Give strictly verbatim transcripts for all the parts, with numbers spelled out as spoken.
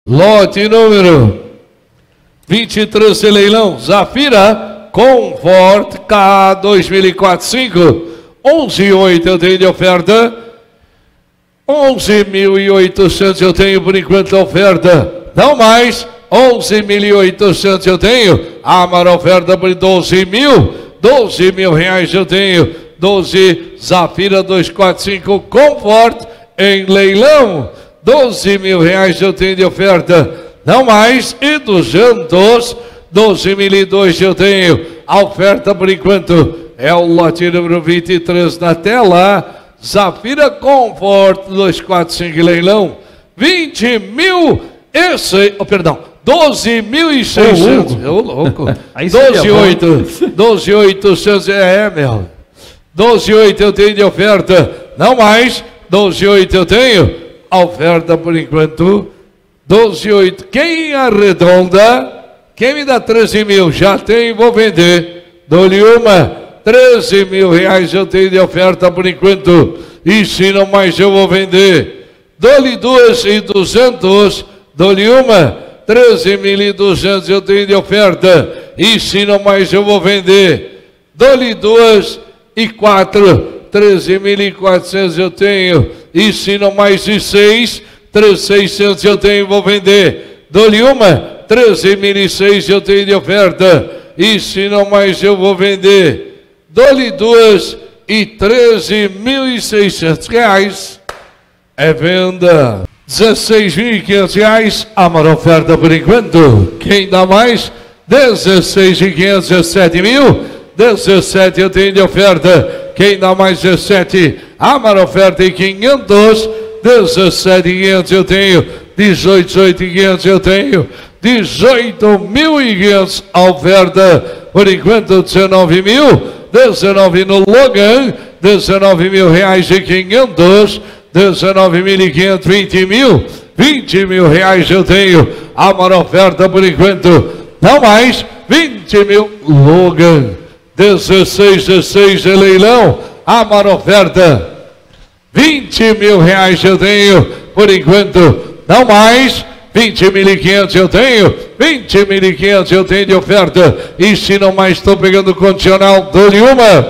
Lote número vinte e três de leilão, Zafira Comfort K dois mil e quatro cinco, onze mil e oito eu tenho de oferta, onze mil e oitocentos eu tenho por enquanto a oferta, não mais, onze mil e oitocentos eu tenho, Amaro oferta por doze mil, doze mil reais eu tenho, doze Zafira duzentos e quarenta e cinco Comfort em leilão, doze mil reais eu tenho de oferta, não mais, e duzentos, doze mil e dois eu tenho, a oferta por enquanto é o lote número vinte e três na tela, Zafira Comfort duzentos e quarenta e cinco leilão, vinte mil e seis, oh, perdão, doze mil e seiscentos, ô louco, doze mil e oitocentos, doze mil e oitocentos, é, meu, doze mil e oitocentos eu tenho de oferta, não mais, doze mil e oitocentos eu tenho, a oferta por enquanto, doze mil e oitocentos, quem arredonda, quem me dá treze mil, já tem, vou vender, dou-lhe uma, treze mil reais eu tenho de oferta por enquanto, e se não mais eu vou vender, dou-lhe duas e duzentos, dou-lhe uma, treze mil e duzentos eu tenho de oferta, e se não mais eu vou vender, dou-lhe duas e quatro, treze mil e quatrocentos eu tenho, e se não mais de seis, treze mil e seiscentos eu tenho, vou vender, dou-lhe uma, treze mil e seis eu tenho de oferta, e se não mais eu vou vender, dou-lhe duas e treze mil e seiscentos reais, é venda, dezesseis mil e quinhentos reais, a maior oferta por enquanto, quem dá mais, dezesseis mil e quinhentos, dezessete mil, dezessete eu tenho de oferta, quem dá mais dezessete, a maior oferta em quinhentos, dezessete mil e quinhentos eu tenho, dezoito, dezoito mil e quinhentos eu tenho, dezoito mil e quinhentos a oferta, por enquanto dezenove mil, dezenove no Logan, dezenove mil reais e quinhentos, dezenove mil e quinhentos, vinte mil, vinte mil reais eu tenho, a maior oferta por enquanto, não mais, vinte mil, Logan, dezesseis, dezesseis de leilão, a maior oferta, vinte mil reais eu tenho, por enquanto, não mais, vinte mil e quinhentos eu tenho, vinte mil e quinhentos eu tenho de oferta, e se não mais estou pegando condicional, dou-lhe uma,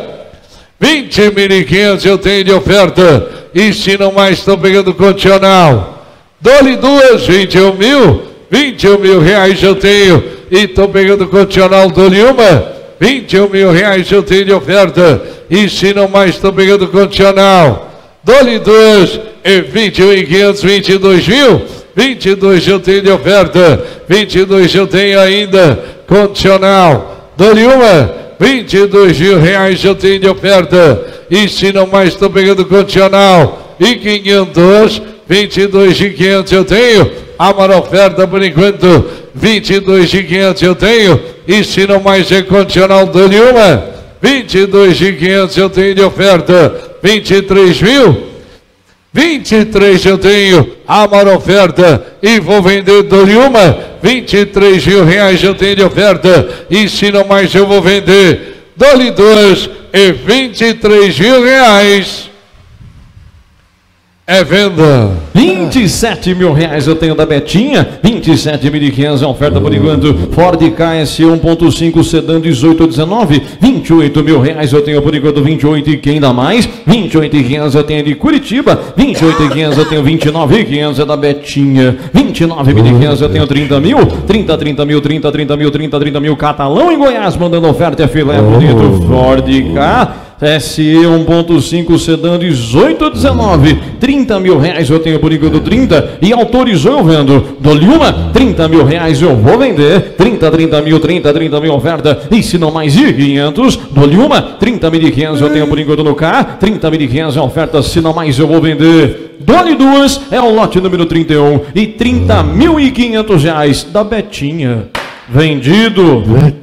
vinte mil e quinhentos eu tenho de oferta, e se não mais estou pegando condicional, dou-lhe duas, vinte e um mil, vinte e um mil reais eu tenho, e estou pegando condicional, dou-lhe uma, vinte e um mil reais eu tenho de oferta, e se não mais estou pegando condicional, dou-lhe duas, e vinte e um mil e quinhentos, vinte e dois mil, vinte e dois eu tenho de oferta, vinte e dois eu tenho ainda condicional, dou-lhe uma, vinte e dois mil reais eu tenho de oferta, e se não mais estou pegando condicional, e quinhentos, vinte e dois mil e quinhentos eu tenho, a maior oferta por enquanto, vinte e dois mil e quinhentos eu tenho, e se não mais é condicional, dou-lhe uma, vinte e dois mil e quinhentos eu tenho de oferta, vinte e três mil, vinte e três eu tenho, a maior oferta, e vou vender, dou-lhe uma, vinte e três mil reais eu tenho de oferta, e se não mais eu vou vender, dou-lhe duas, e vinte e três mil reais, é venda. vinte e sete mil reais eu tenho da Betinha, vinte e sete mil e quinhentos é oferta por enquanto. Ford K S um ponto cinco sedã dezoito a dezenove, vinte e oito mil reais eu tenho por enquanto, vinte e oito e quem dá mais? vinte e oito mil e quinhentos eu tenho de Curitiba, vinte e oito mil e quinhentos eu tenho, vinte e nove mil e quinhentos é da Betinha, vinte e nove mil e quinhentos eu tenho trinta mil, trinta, trinta mil, trinta, trinta mil, trinta, trinta mil, Catalão em Goiás mandando oferta, é filé bonito, Ford K S E um ponto cinco sedã dezoito a dezenove, trinta mil reais eu tenho por enquanto, trinta, e autorizou eu vendo, dou-lhe uma, trinta mil reais eu vou vender, trinta, trinta mil, trinta, trinta mil oferta, e se não mais de quinhentos, dou-lhe uma, trinta mil e quinhentos eu tenho por enquanto no K, trinta mil e quinhentos é oferta, se não mais eu vou vender, dou-lhe duas, é o lote número trinta e um, e trinta mil e quinhentos reais da Betinha, vendido. Betinha.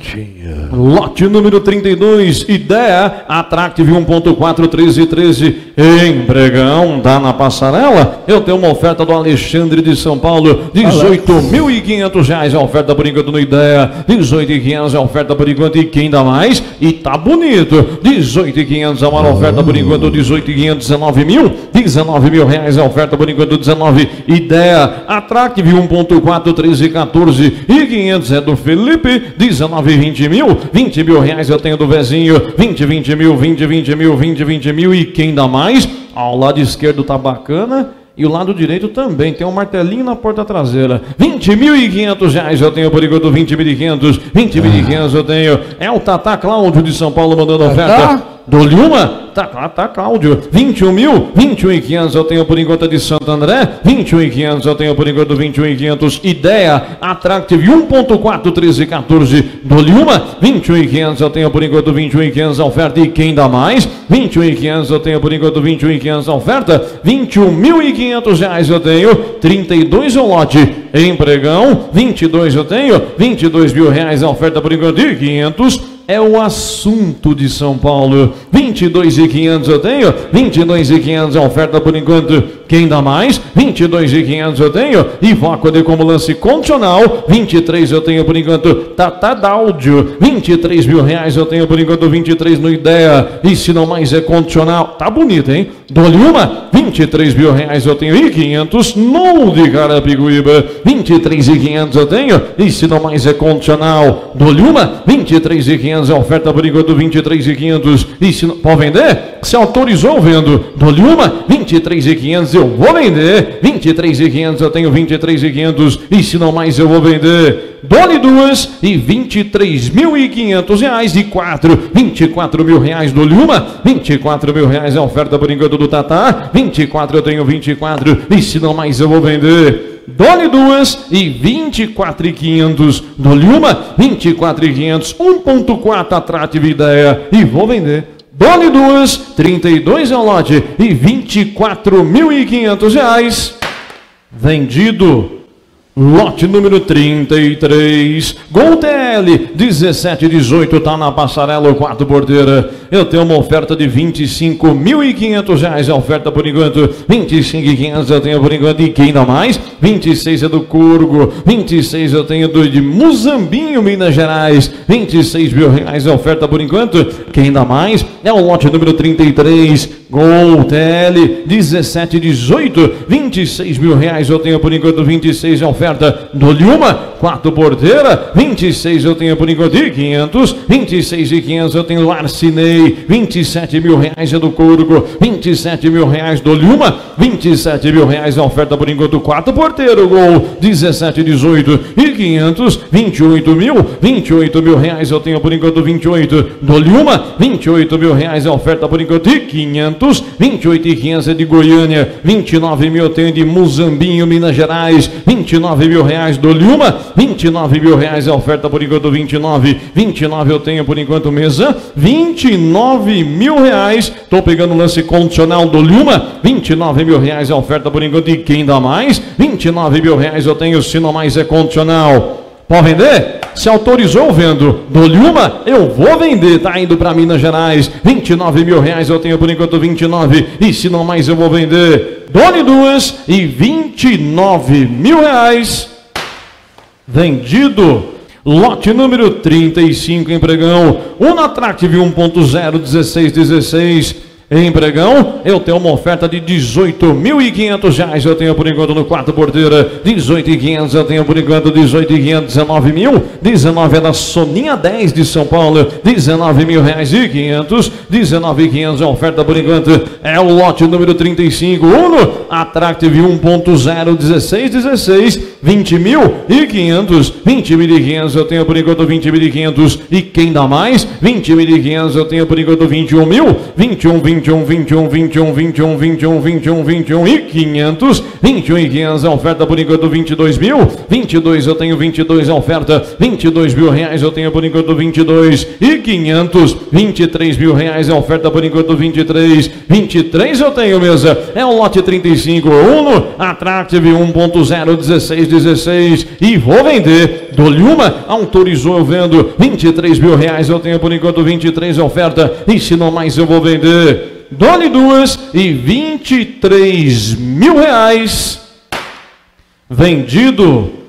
Diga. Lote número trinta e dois, Ideia, Attractive um ponto quatro, treze, treze, empregão, tá na passarela. Eu tenho uma oferta do Alexandre de São Paulo, dezoito mil e quinhentos reais a oferta por enquanto no Ideia, dezoito mil e quinhentos a oferta por enquanto, e quem dá mais? E tá bonito, dezoito mil e quinhentos a maior oferta por enquanto, dezoito mil e quinhentos, dezenove mil, dezenove mil reais a oferta por enquanto, dezenove, Ideia, Attractive um ponto quatro, treze, quatorze e quinhentos é do Felipe, dezenove, vinte mil, vinte mil reais eu tenho do Vezinho, vinte, vinte mil, vinte, vinte mil, vinte, vinte mil, e quem dá mais? Ao lado esquerdo tá bacana. E o lado direito também, tem um martelinho na porta traseira. vinte mil e quinhentos reais eu tenho por enquanto, vinte mil e quinhentos, vinte mil e quinhentos eu tenho. É o Tata Cláudio de São Paulo mandando oferta. Dou-lhe uma? Tá, tá, Cláudio. vinte e um mil, vinte e um mil e quinhentos eu tenho por enquanto de Santo André. vinte e um mil e quinhentos eu tenho por enquanto, vinte e um mil e quinhentos. Ideia, Attractive um ponto quatro, treze, quatorze. Dou-lhe uma? vinte e um mil e quinhentos eu tenho por enquanto, vinte e um mil e quinhentos a oferta. E quem dá mais? vinte e um mil e quinhentos eu tenho por enquanto, vinte e um mil e quinhentos a oferta. vinte e um mil e quinhentos reais eu tenho. trinta e dois o lote. Empregão, vinte e dois eu tenho. vinte e dois mil reais a oferta por enquanto, e quinhentos. É o assunto de São Paulo. vinte e dois mil e quinhentos eu tenho. vinte e dois mil e quinhentos a oferta por enquanto. Quem dá mais? vinte e dois mil e quinhentos eu tenho. E Voco de como lance condicional. vinte e três eu tenho por enquanto. Tata Dáudio. vinte e três mil reais eu tenho por enquanto. vinte e três no Ideia. E se não mais é condicional. Tá bonito, hein? Dou-lhe uma. vinte e três mil reais eu tenho. E quinhentos no de Carapicuíba. vinte e três mil e quinhentos eu tenho. E se não mais é condicional. Dou-lhe uma. vinte e três mil e quinhentos. A oferta por enquanto, vinte e três mil e quinhentos. E se não, pode vender? Se autorizou, vendo. Dou-lhe uma, vinte e três mil e quinhentos, eu vou vender. vinte e três mil e quinhentos, eu tenho vinte e três mil e quinhentos. E se não mais, eu vou vender. Dou-lhe duas e vinte e três mil e quinhentos reais. E quatro, vinte e quatro mil reais. Dou-lhe uma, vinte e quatro mil reais. A oferta por enquanto do Tata. vinte e quatro, eu tenho vinte e quatro. E se não mais, eu vou vender. Dou-lhe duas e vinte e quatro mil e quinhentos. Dou-lhe uma, vinte e quatro mil e quinhentos. um ponto quatro Attractive Ideia. E vou vender. Dou-lhe duas, trinta e dois é o lote. E vinte e quatro mil e quinhentos reais. Vendido. Lote número trinta e três, Gol T L, dezessete, dezoito, tá na passarela, o quarto porteira. Eu tenho uma oferta de vinte e cinco mil e quinhentos reais, a oferta por enquanto, vinte e cinco mil e quinhentos eu tenho por enquanto, e quem dá mais? vinte e seis é do Curgo, vinte e seis eu tenho do de Muzambinho, Minas Gerais, vinte e seis mil reais a oferta por enquanto, quem dá mais? É o lote número trinta e três, Gol T L, dezessete, dezoito, vinte e seis mil reais eu tenho por enquanto, vinte e seis a oferta. Dou-lhe uma, quatro porteira, vinte e seis eu tenho por enquanto, e quinhentos, vinte e seis e quinhentos eu tenho Arcinei, vinte e sete mil reais é do Curgo, vinte e sete mil reais, dou-lhe uma, vinte e sete mil reais a oferta por enquanto, quatro porteiro, Gol, dezessete, dezoito e quinhentos, vinte e oito mil, vinte e oito mil reais eu tenho por enquanto, vinte e oito, dou-lhe uma, vinte e oito mil reais a oferta por enquanto, e quinhentos, vinte e oito e quinhentos é de Goiânia, vinte e nove mil eu tenho de Muzambinho, Minas Gerais, vinte e nove mil reais, dou-lhe uma, vinte e nove mil reais é a oferta por enquanto, vinte e nove, vinte e nove eu tenho por enquanto mesa, vinte e nove mil reais, estou pegando o lance condicional, dou-lhe uma, vinte e nove mil reais é a oferta por enquanto, e quem dá mais? vinte e nove mil reais eu tenho, se não mais é condicional. Pode vender? Se autorizou, vendo. Dou-lhe uma, eu vou vender. Tá indo para Minas Gerais. vinte e nove mil reais eu tenho por enquanto, vinte e nove. E se não mais, eu vou vender. Dou-lhe duas e vinte e nove mil reais. Vendido. Lote número trinta e cinco, empregão. Um Attractive um ponto zero, dezesseis, dezesseis. Empregão, eu tenho uma oferta de dezoito mil e quinhentos reais, eu tenho por enquanto no quarto porteira, dezoito mil e quinhentos eu tenho por enquanto, dezoito mil e quinhentos, dezenove mil, dezenove é da Soninha dez de São Paulo, dezenove mil reais e quinhentos, dezenove mil e quinhentos a oferta por enquanto, é o lote número trinta e cinco, Uno, Attractive um ponto zero, dezesseis, dezesseis, vinte mil e quinhentos, vinte mil e quinhentos eu tenho por enquanto, vinte mil e quinhentos, e quem dá mais? vinte mil e quinhentos eu tenho por enquanto, vinte e um mil, vinte e um, vinte vinte e um, vinte e um, vinte e um, vinte e um, vinte e um, vinte e um, vinte e um e quinhentos, vinte e um e quinhentos a oferta por enquanto, vinte e dois mil, vinte e dois eu tenho vinte e dois a oferta, vinte e dois mil reais eu tenho por enquanto, vinte e dois e quinhentos, vinte e três mil reais a oferta por enquanto, vinte e três, vinte e três eu tenho mesa, é o lote trinta e cinco, Uno, Attractive um ponto zero, dezesseis, dezesseis e vou vender. Dou-lhe uma, autorizou, eu vendo. vinte e três mil reais eu tenho por enquanto, vinte e três é oferta. E se não mais eu vou vender. Dou-lhe duas e vinte e três mil reais. Vendido.